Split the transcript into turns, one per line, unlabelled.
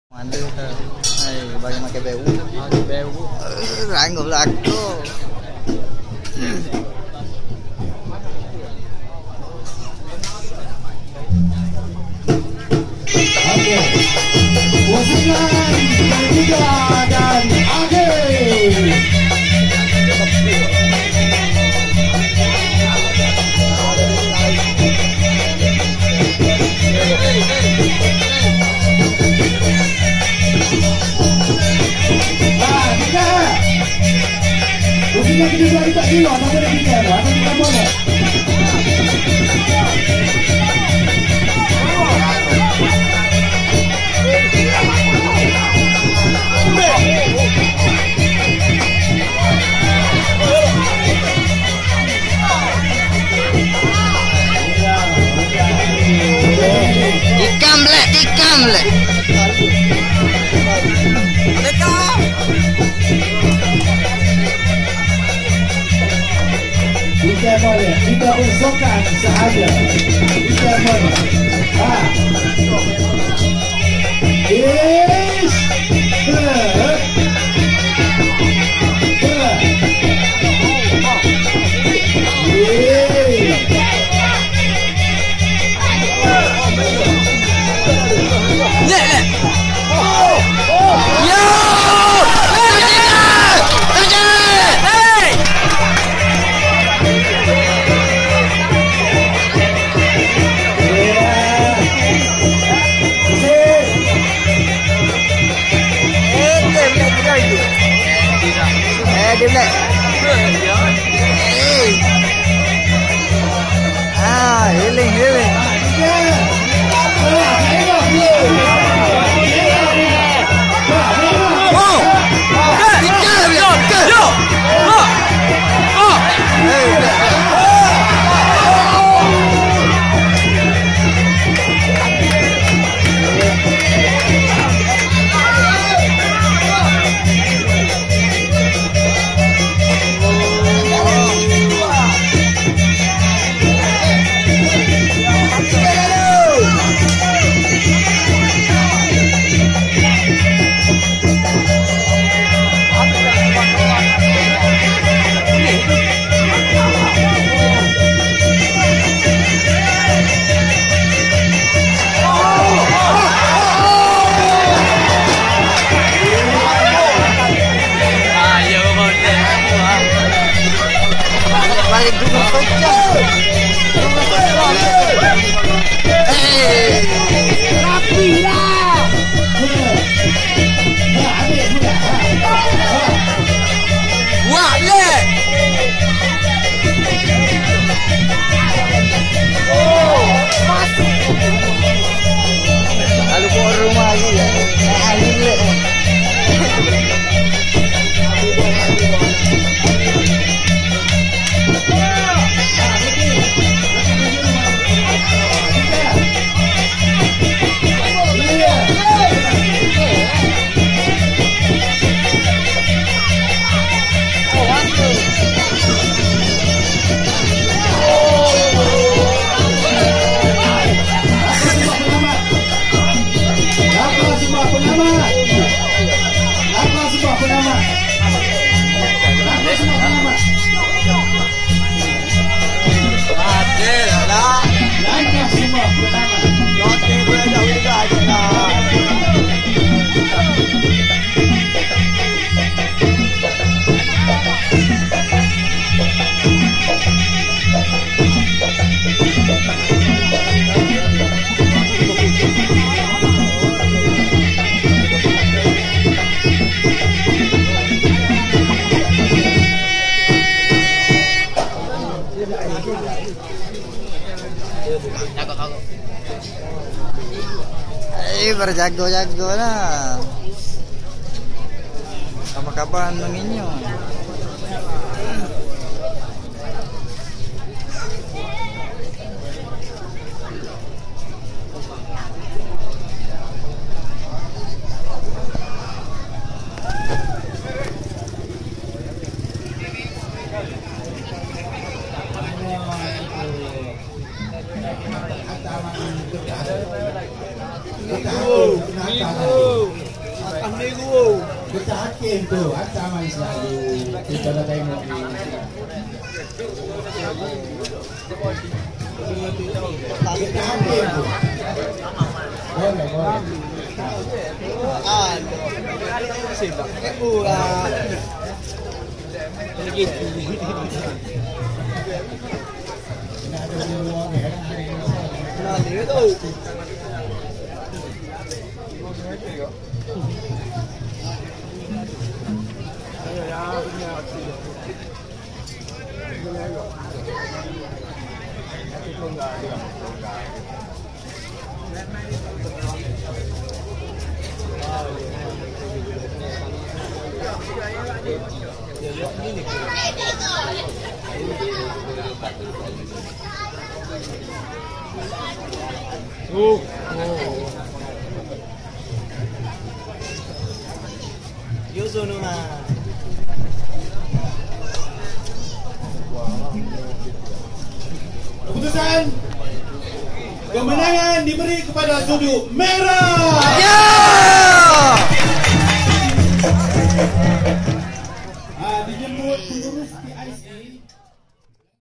Mana tu? Hai, bagi makan bau. Makan bau. Rangup aku.
Okey. Posisikan ketiga dan akhir. Posisikan ketiga kita kilo sampai lagi kan. Apa kita boleh?
Tikam lek.
Kita boleh, kita usulkan sahaja. Kita boleh. Is.
Dia black. Healing. Balik dulu pecah. Rapi dah. Wah, le. Masuk. Lalu ke rumah lagi ya. Alim le. Berjago-jago lah. Kapan-kapan menginyo.
Minggu. Kita hakim tu, ancaman selalu. Kita dah tengok ni. Kita hakim tu. Boleh, boleh.
Sebab lagi
Nak ada luar ni,
nah dia tu. Yozonuma.
Keputusan kemenangan diberi kepada sudut merah.
Ya!
Dijemput pengurus PIC